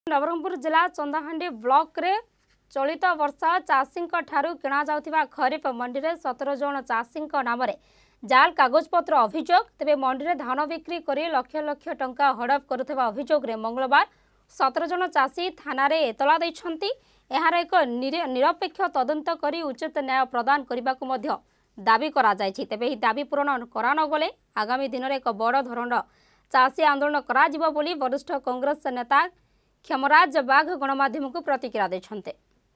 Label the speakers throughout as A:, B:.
A: नवरंगपुर जिला चंदाहांडी ब्लॉक रे चलित वर्ष चाषी किणा जाउथिबा खरीफ मंडी रे 17 जन चाषी नाम जाल कागजपत्र अभियोग तेबे मंडी रे धान बिक्री करी लक्ष लक्ष टंका हड़प करुथिबा अभियोग रे मंगलवार 17 जन चाषी थाना रे एतला दैछंती। एहार एक निरपेक्ष तदंत करी उचित न्याय प्रदान करने को दाबी करा जायछि। तेबे ही दाबी पूरण करा न गले आगामी दिन में एक बड़ धरण चाषी आंदोलन करा जिवो बोली वरिष्ठ कांग्रेस नेता क्षमराज बाघ गणमाध्यम को प्रतिक्रिया देछन्ते।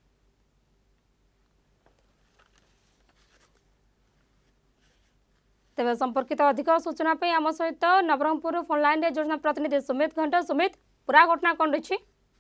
A: तेबे संपर्कित अधिक सूचना पे आम सहित नवरंगपुर फोन लाइन रे जोड़ना प्रतिनिधि सुमित घंटा। सुमित, पूरा घटना कौन रही?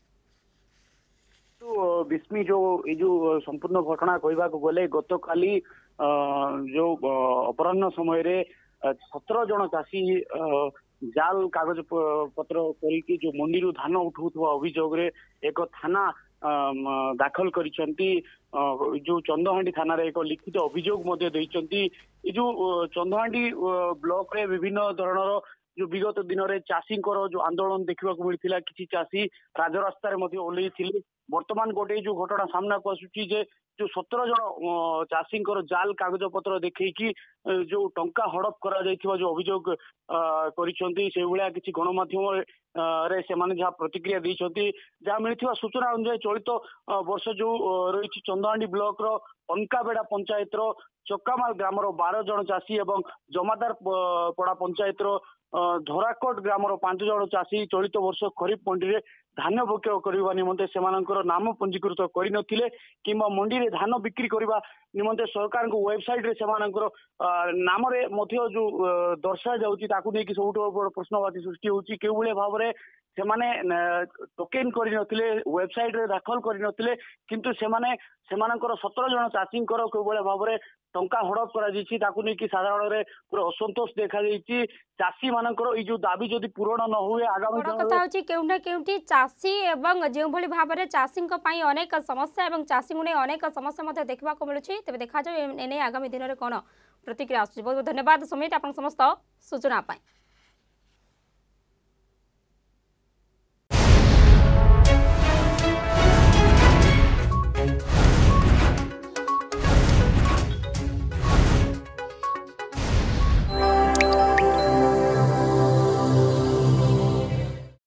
B: बिस्मी जो संपूर्ण घटना कहवा गले गत काली जो अपराह्न समय रे 17 जन चाषी जाल कागज पत्र करी जो मंडी धान उठाउथवा अभियोग रे एक थाना दाखल करिसंती। जो चंदहांडी थाना रे एक लिखित अभियोग मध्य दैचंती। जो चंदहांडी ब्लॉक रे विभिन्न धरणर जो विगत दिन में चाषी जो आंदोलन देखा मिलता किसी चाषी राजरास्तार ओल्लई थिले। वर्तमान गोटे जो घटना सामना को आसुची जे जो 17 जन चाषी जाल कागज पत्र देखी जो टंका हड़प करा जायथिबा जो अभियोग करिसंती से भलिया किसी गणमाध्यम रे से माने जहाँ प्रतिक्रिया दैछंती। जहाँ मिलथिबा सूचना अनुसार चलित वर्ष जो रही चंदहांडी ब्लॉक रो अनकाबेड़ा पंचायत रो चक्कामाल ग्राम 12 जन चाषी एवं जमादार पड़ा पंचायत रो धराकोट ग्राम 5 जन चाषी चलित वर्ष खरीफ मंडी रे धान विक्रय करने निमंते सेमानंकर नाम पंजीकृत करनथिले किंबा मंडी रे धान बिक्री करबा निमंते सरकार को वेबसाइट रे सेमानंकर नाम रे मध्य जो दर्शा जाउची ताकू नै कि सबुठ बड़ प्रश्नवाची सृष्टि होची। केउ भले भाव रे सेमाने टोकेन करनथिले वेबसाइट रे दाखल करनथिले किंतु सेमाने सेमानंकर 17 जन चाषींकर केउ भले भाव रे टंका हड़प करा जायछि ताकू नै कि साधारण रे पूरा असंतोष देखा जायछि। चाषी मानकर ई जो दाबी जदि पूरण न हुए आगामी
A: कथा होछि केउना केउटी चाषी एवं जो भली भाव रे चाषी पई अनेक समस्या एवं चाषी ने अनेक समस्या मते देखबा को मिलुछि। तबे देखा जाय एने आगामी दिन रे कोन प्रतिक्रिया आसुछि। बहुत बहुत धन्यवाद सुमित आपन समस्त सूचना पाई।